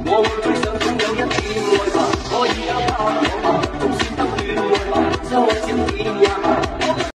我會背上痛有一天愛吧，可以有盼望吧。